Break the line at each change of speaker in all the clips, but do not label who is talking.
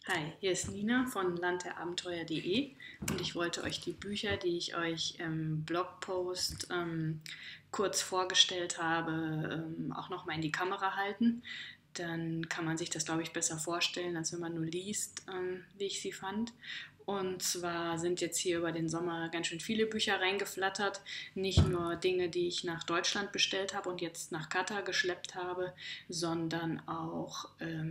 Hi, hier ist Nina von landderabenteuer.de und ich wollte euch die Bücher, die ich euch im Blogpost kurz vorgestellt habe, auch nochmal in die Kamera halten. Dann kann man sich das, glaube ich, besser vorstellen, als wenn man nur liest, wie ich sie fand. Und zwar sind jetzt hier über den Sommer ganz schön viele Bücher reingeflattert. Nicht nur Dinge, die ich nach Deutschland bestellt habe und jetzt nach Katar geschleppt habe, sondern auch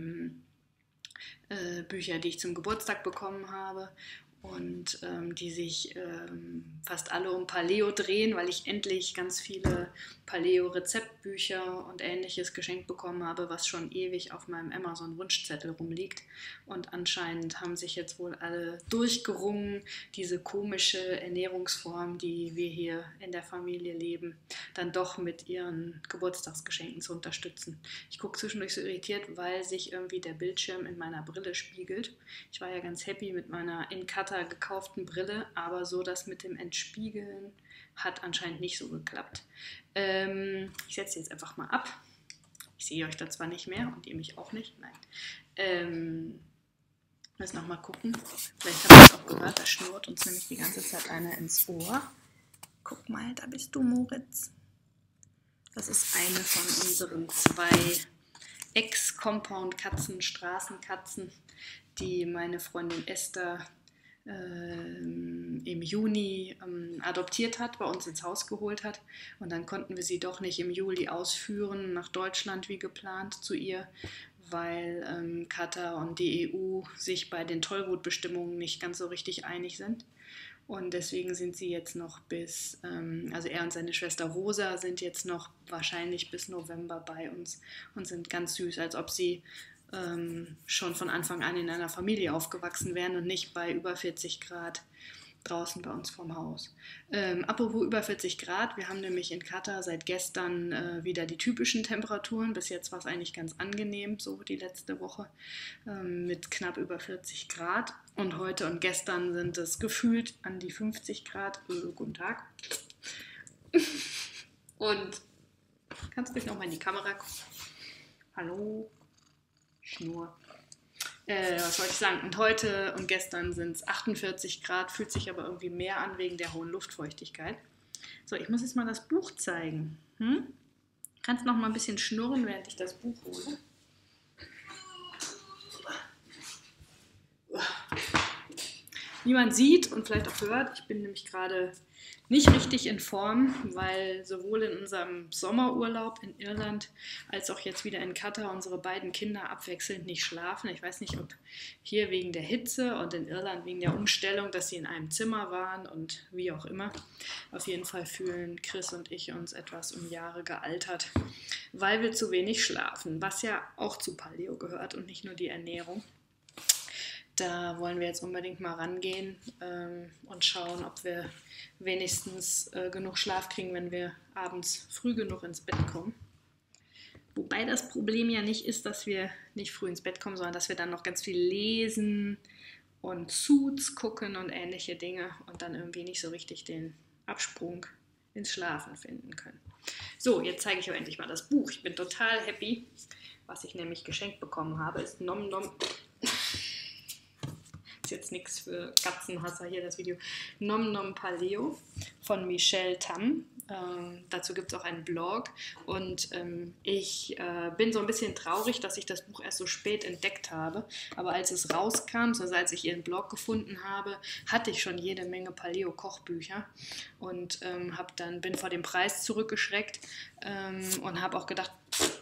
Bücher, die ich zum Geburtstag bekommen habe und die sich fast alle um Paleo drehen, weil ich endlich ganz viele Paleo-Rezeptbücher und ähnliches geschenkt bekommen habe, was schon ewig auf meinem Amazon-Wunschzettel rumliegt. Und anscheinend haben sich jetzt wohl alle durchgerungen, diese komische Ernährungsform, die wir hier in der Familie leben, dann doch mit ihren Geburtstagsgeschenken zu unterstützen. Ich gucke zwischendurch so irritiert, weil sich irgendwie der Bildschirm in meiner Brille spiegelt. Ich war ja ganz happy mit meiner in Katar gekauften Brille, aber so das mit dem Entspiegeln hat anscheinend nicht so geklappt. Ich setze jetzt einfach mal ab. Ich sehe euch da zwar nicht mehr und ihr mich auch nicht. Nein. Lass noch mal gucken. Vielleicht habt ihr es auch gehört, da schnurrt uns nämlich die ganze Zeit einer ins Ohr. Guck mal, da bist du, Moritz. Das ist eine von unseren 2 Ex-Compound-Katzen, Straßenkatzen, die meine Freundin Esther im Juni adoptiert hat, bei uns ins Haus geholt hat. Und dann konnten wir sie doch nicht im Juli ausführen nach Deutschland wie geplant zu ihr, weil Katar und die EU sich bei den Tollwutbestimmungen nicht ganz so richtig einig sind. Und deswegen sind sie jetzt noch also er und seine Schwester Rosa sind jetzt noch wahrscheinlich bis November bei uns und sind ganz süß, als ob sie schon von Anfang an in einer Familie aufgewachsen wären und nicht bei über 40 Grad draußen bei uns vorm Haus. Apropos über 40 Grad, wir haben nämlich in Katar seit gestern wieder die typischen Temperaturen. Bis jetzt war es eigentlich ganz angenehm, so die letzte Woche mit knapp über 40 Grad. Und heute und gestern sind es gefühlt an die 50 Grad. Guten Tag. Und kannst du noch mal in die Kamera gucken? Hallo? Schnur. Was wollte ich sagen? Und heute und gestern sind es 48 Grad, fühlt sich aber irgendwie mehr an wegen der hohen Luftfeuchtigkeit. So, ich muss jetzt mal das Buch zeigen. Kannst noch mal ein bisschen schnurren, während ich das Buch hole? Wie man sieht und vielleicht auch hört, ich bin nämlich gerade nicht richtig in Form, weil sowohl in unserem Sommerurlaub in Irland als auch jetzt wieder in Katar unsere beiden Kinder abwechselnd nicht schlafen. Ich weiß nicht, ob hier wegen der Hitze und in Irland wegen der Umstellung, dass sie in einem Zimmer waren und wie auch immer. Auf jeden Fall fühlen Chris und ich uns etwas um Jahre gealtert, weil wir zu wenig schlafen, was ja auch zu Paleo gehört und nicht nur die Ernährung. Da wollen wir jetzt unbedingt mal rangehen und schauen, ob wir wenigstens genug Schlaf kriegen, wenn wir abends früh genug ins Bett kommen. Wobei das Problem ja nicht ist, dass wir nicht früh ins Bett kommen, sondern dass wir dann noch ganz viel lesen und Suits gucken und ähnliche Dinge und dann irgendwie nicht so richtig den Absprung ins Schlafen finden können. So, jetzt zeige ich euch endlich mal das Buch. Ich bin total happy. Was ich nämlich geschenkt bekommen habe, ist Nom Nom. Jetzt nichts für Katzenhasser hier, das Video. Nom Nom Paleo von Michelle Tam. Dazu gibt es auch einen Blog und ich bin so ein bisschen traurig, dass ich das Buch erst so spät entdeckt habe, aber als es rauskam, also als ich ihren Blog gefunden habe, hatte ich schon jede Menge Paleo-Kochbücher und bin vor dem Preis zurückgeschreckt und habe auch gedacht,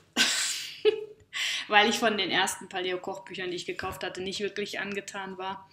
weil ich von den ersten Paleo-Kochbüchern, die ich gekauft hatte, nicht wirklich angetan war,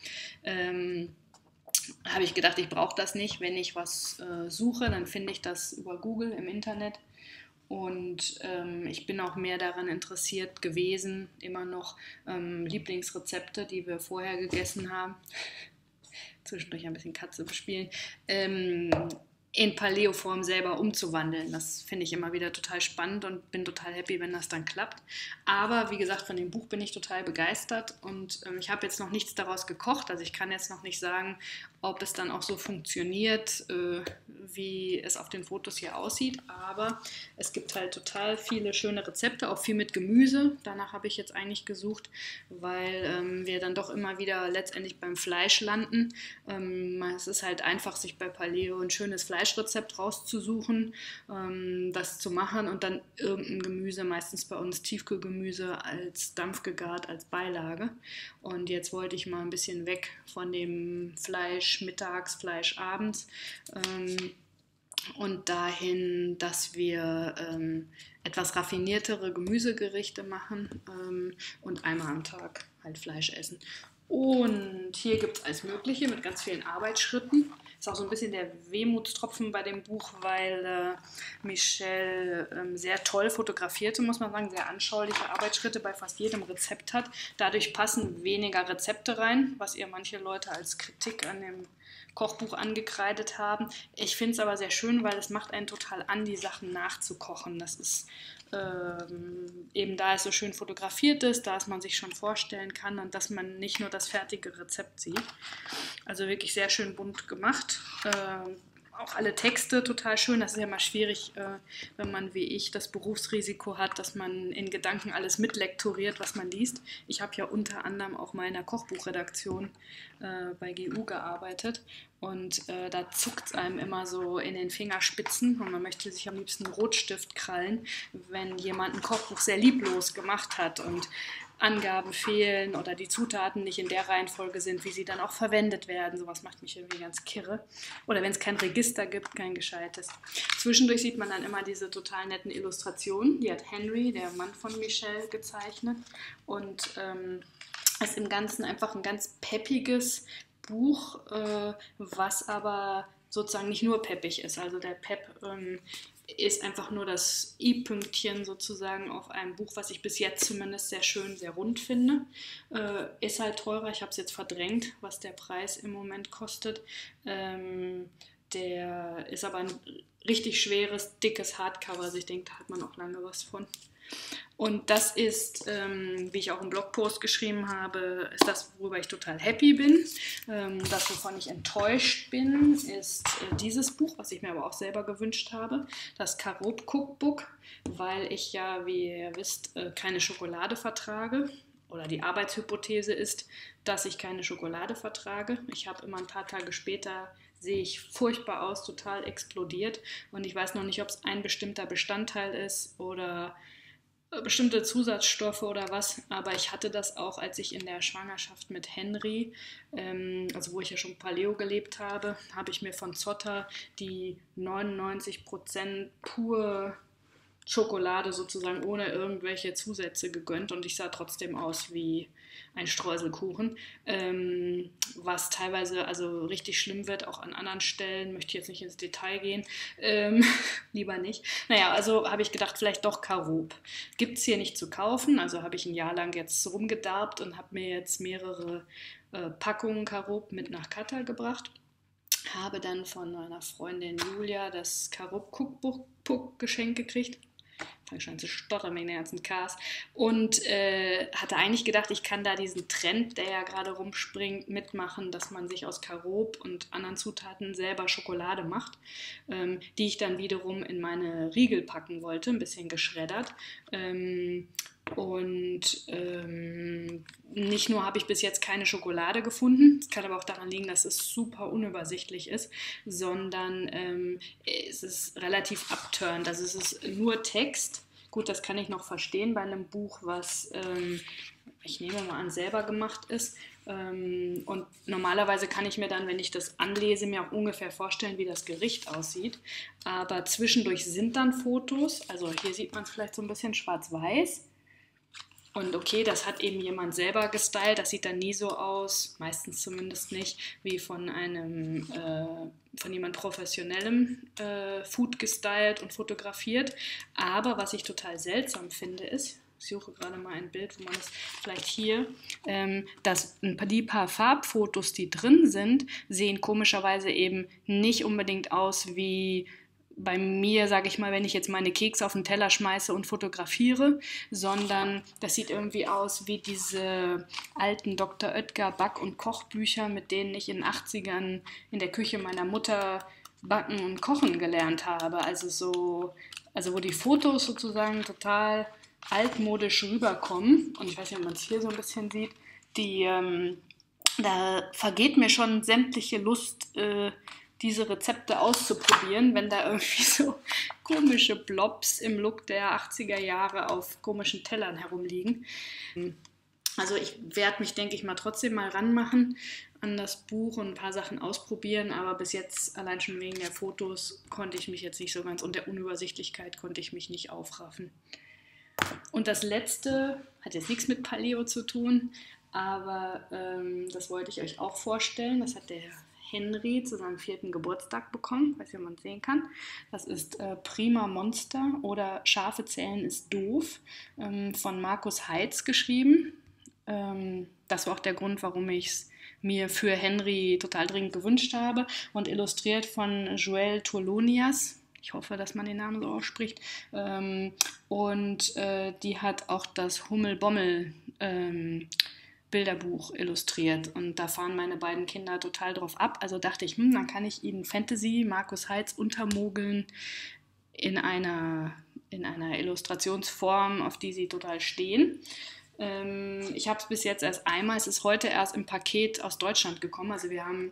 habe ich gedacht, ich brauche das nicht. Wenn ich was suche, dann finde ich das über Google im Internet. Und ich bin auch mehr daran interessiert gewesen, immer noch Lieblingsrezepte, die wir vorher gegessen haben, zwischendurch ein bisschen Katze bespielen, in Paleo-Form selber umzuwandeln. Das finde ich immer wieder total spannend und bin total happy, wenn das dann klappt. Aber wie gesagt, von dem Buch bin ich total begeistert und ich habe jetzt noch nichts daraus gekocht. Also ich kann jetzt noch nicht sagen, ob es dann auch so funktioniert, wie es auf den Fotos hier aussieht. Aber es gibt halt total viele schöne Rezepte, auch viel mit Gemüse. Danach habe ich jetzt eigentlich gesucht, weil wir dann doch immer wieder letztendlich beim Fleisch landen. Es ist halt einfach, sich bei Paleo ein schönes Fleischrezept rauszusuchen, das zu machen und dann irgendein Gemüse, meistens bei uns Tiefkühlgemüse, als dampfgegart, als Beilage. Und jetzt wollte ich mal ein bisschen weg von dem Fleisch mittags, Fleisch abends und dahin, dass wir etwas raffiniertere Gemüsegerichte machen und einmal am Tag halt Fleisch essen. Und hier gibt es alles Mögliche mit ganz vielen Arbeitsschritten. Ist auch so ein bisschen der Wehmutstropfen bei dem Buch, weil Michelle sehr toll fotografierte, muss man sagen, sehr anschauliche Arbeitsschritte bei fast jedem Rezept hat. Dadurch passen weniger Rezepte rein, was ihr manche Leute als Kritik an dem Kochbuch angekreidet haben. Ich finde es aber sehr schön, weil es macht einen total an, die Sachen nachzukochen. Das ist eben, da es so schön fotografiert ist, da es man sich schon vorstellen kann und dass man nicht nur das fertige Rezept sieht. Also wirklich sehr schön bunt gemacht. Auch alle Texte total schön. Das ist ja mal schwierig, wenn man wie ich das Berufsrisiko hat, dass man in Gedanken alles mitlektoriert, was man liest. Ich habe ja unter anderem auch mal in der Kochbuchredaktion bei GU gearbeitet und da zuckt es einem immer so in den Fingerspitzen und man möchte sich am liebsten einen Rotstift krallen, wenn jemand ein Kochbuch sehr lieblos gemacht hat und Angaben fehlen oder die Zutaten nicht in der Reihenfolge sind, wie sie dann auch verwendet werden. Sowas macht mich irgendwie ganz kirre. Oder wenn es kein Register gibt, kein gescheites. Zwischendurch sieht man dann immer diese total netten Illustrationen. Die hat Henry, der Mann von Michelle, gezeichnet. Und ist im Ganzen einfach ein ganz peppiges Buch, was aber sozusagen nicht nur peppig ist. Also der Pep ist einfach nur das i-Pünktchen sozusagen auf einem Buch, was ich bis jetzt zumindest sehr schön, sehr rund finde. Ist halt teurer, ich habe es jetzt verdrängt, was der Preis im Moment kostet. Der ist aber ein richtig schweres, dickes Hardcover, also ich denke, da hat man auch lange was von. Und das ist, wie ich auch im Blogpost geschrieben habe, ist das, worüber ich total happy bin. Das, wovon ich enttäuscht bin, ist dieses Buch, was ich mir aber auch selber gewünscht habe, das Carob Cookbook, weil ich ja, wie ihr wisst, keine Schokolade vertrage. Oder die Arbeitshypothese ist, dass ich keine Schokolade vertrage. Ich habe immer ein paar Tage später, sehe ich furchtbar aus, total explodiert. Und ich weiß noch nicht, ob es ein bestimmter Bestandteil ist oder bestimmte Zusatzstoffe oder was, aber ich hatte das auch, als ich in der Schwangerschaft mit Henry, also wo ich ja schon Paleo gelebt habe, habe ich mir von Zotter die 99% pur Schokolade sozusagen ohne irgendwelche Zusätze gegönnt und ich sah trotzdem aus wie ein Streuselkuchen, was teilweise also richtig schlimm wird, auch an anderen Stellen, möchte ich jetzt nicht ins Detail gehen, lieber nicht. Naja, also habe ich gedacht, vielleicht doch Carob. Gibt es hier nicht zu kaufen, also habe ich ein Jahr lang jetzt rumgedarbt und habe mir jetzt mehrere Packungen Carob mit nach Katar gebracht. Habe dann von meiner Freundin Julia das Carob Cookbook geschenkt gekriegt. Fange schon an zu stottern wegen der ganzen Cars. Und hatte eigentlich gedacht, ich kann da diesen Trend, der ja gerade rumspringt, mitmachen, dass man sich aus Carob und anderen Zutaten selber Schokolade macht, die ich dann wiederum in meine Riegel packen wollte, ein bisschen geschreddert. Nicht nur habe ich bis jetzt keine Schokolade gefunden, es kann aber auch daran liegen, dass es super unübersichtlich ist, sondern es ist relativ abturnt. Also es ist nur Text. Gut, das kann ich noch verstehen bei einem Buch, was, ich nehme mal an, selber gemacht ist. Und normalerweise kann ich mir dann, wenn ich das anlese, mir auch ungefähr vorstellen, wie das Gericht aussieht. Aber zwischendurch sind dann Fotos, also hier sieht man es vielleicht so ein bisschen schwarz-weiß. Und okay, das hat eben jemand selber gestylt, das sieht dann nie so aus, meistens zumindest nicht, wie von jemand Professionellem Food gestylt und fotografiert. Aber was ich total seltsam finde ist, ich suche gerade mal ein Bild, wo man es vielleicht hier, dass die paar Farbfotos, die drin sind, sehen komischerweise eben nicht unbedingt aus wie bei mir, sage ich mal, wenn ich jetzt meine Kekse auf den Teller schmeiße und fotografiere, sondern das sieht irgendwie aus wie diese alten Dr. Oetker Back- und Kochbücher, mit denen ich in den 80ern in der Küche meiner Mutter backen und kochen gelernt habe. Also wo die Fotos sozusagen total altmodisch rüberkommen. Und ich weiß nicht, ob man es hier so ein bisschen sieht. Die, Da vergeht mir schon sämtliche Lust, diese Rezepte auszuprobieren, wenn da irgendwie so komische Blobs im Look der 80er Jahre auf komischen Tellern herumliegen. Also ich werde mich, denke ich mal, trotzdem mal ranmachen an das Buch und ein paar Sachen ausprobieren, aber bis jetzt, allein schon wegen der Fotos, konnte ich mich jetzt nicht so ganz und der Unübersichtlichkeit konnte ich mich nicht aufraffen. Und das letzte hat jetzt nichts mit Paleo zu tun, aber das wollte ich euch auch vorstellen. Das hat der Henry zu seinem 4. Geburtstag bekommen, weiß nicht, ob man es sehen kann. Das ist Prima Monster oder Schafe zählen ist doof, von Markus Heitz geschrieben. Das war auch der Grund, warum ich es mir für Henry total dringend gewünscht habe. Und illustriert von Joël Tolonias. Ich hoffe, dass man den Namen so ausspricht. Die hat auch das Hummel-Bommel Bilderbuch illustriert. Und da fahren meine beiden Kinder total drauf ab. Also dachte ich, dann kann ich ihnen Fantasy, Markus Heitz untermogeln in einer Illustrationsform, auf die sie total stehen. Ich habe es bis jetzt erst einmal, es ist heute erst im Paket aus Deutschland gekommen. Also wir haben,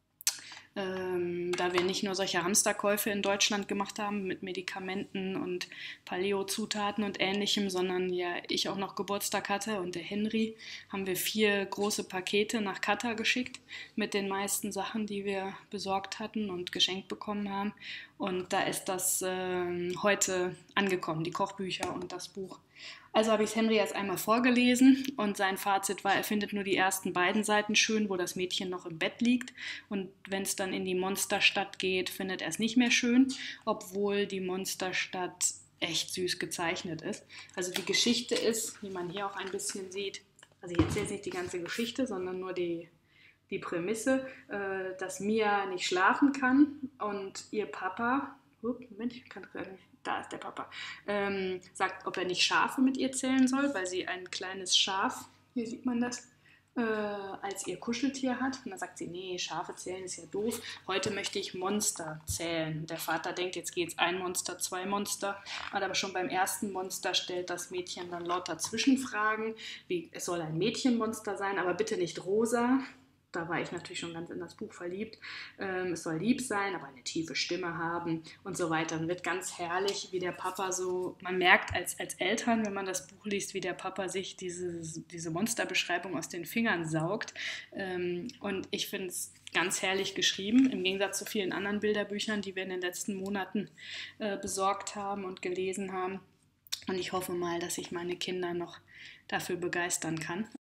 da wir nicht nur solche Hamsterkäufe in Deutschland gemacht haben mit Medikamenten und Paleo-Zutaten und Ähnlichem, sondern ja ich auch noch Geburtstag hatte und der Henry, haben wir 4 große Pakete nach Katar geschickt mit den meisten Sachen, die wir besorgt hatten und geschenkt bekommen haben. Und da ist das heute angekommen, die Kochbücher und das Buch. Also habe ich es Henry erst einmal vorgelesen und sein Fazit war, er findet nur die ersten beiden Seiten schön, wo das Mädchen noch im Bett liegt. Und wenn es dann in die Monsterstadt geht, findet er es nicht mehr schön, obwohl die Monsterstadt echt süß gezeichnet ist. Also die Geschichte ist, wie man hier auch ein bisschen sieht, also ich erzähle jetzt nicht die ganze Geschichte, sondern nur die Prämisse, dass Mia nicht schlafen kann und ihr Papa, Moment, ich kann gerade nicht, da ist der Papa, sagt, ob er nicht Schafe mit ihr zählen soll, weil sie ein kleines Schaf, hier sieht man das, als ihr Kuscheltier hat. Und dann sagt sie, nee, Schafe zählen ist ja doof, heute möchte ich Monster zählen. Der Vater denkt, jetzt geht's 1 Monster, 2 Monster, aber schon beim ersten Monster stellt das Mädchen dann lauter Zwischenfragen, wie es soll ein Mädchenmonster sein, aber bitte nicht rosa. Da war ich natürlich schon ganz in das Buch verliebt. Es soll lieb sein, aber eine tiefe Stimme haben und so weiter. Und wird ganz herrlich, wie der Papa so, man merkt als Eltern, wenn man das Buch liest, wie der Papa sich diese Monsterbeschreibung aus den Fingern saugt. Und ich finde es ganz herrlich geschrieben, im Gegensatz zu vielen anderen Bilderbüchern, die wir in den letzten Monaten besorgt haben und gelesen haben. Und ich hoffe mal, dass ich meine Kinder noch dafür begeistern kann.